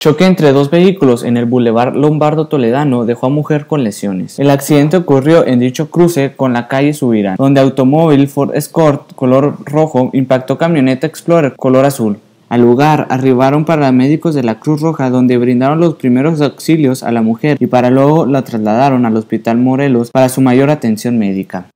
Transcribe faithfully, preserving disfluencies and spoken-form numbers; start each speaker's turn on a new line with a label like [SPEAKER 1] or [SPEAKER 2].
[SPEAKER 1] Choque entre dos vehículos en el Boulevard Lombardo Toledano dejó a mujer con lesiones. El accidente ocurrió en dicho cruce con la calle Subirán, donde automóvil Ford Escort color rojo impactó camioneta Explorer color azul. Al lugar arribaron paramédicos de la Cruz Roja, donde brindaron los primeros auxilios a la mujer y para luego la trasladaron al Hospital Morelos para su mayor atención médica.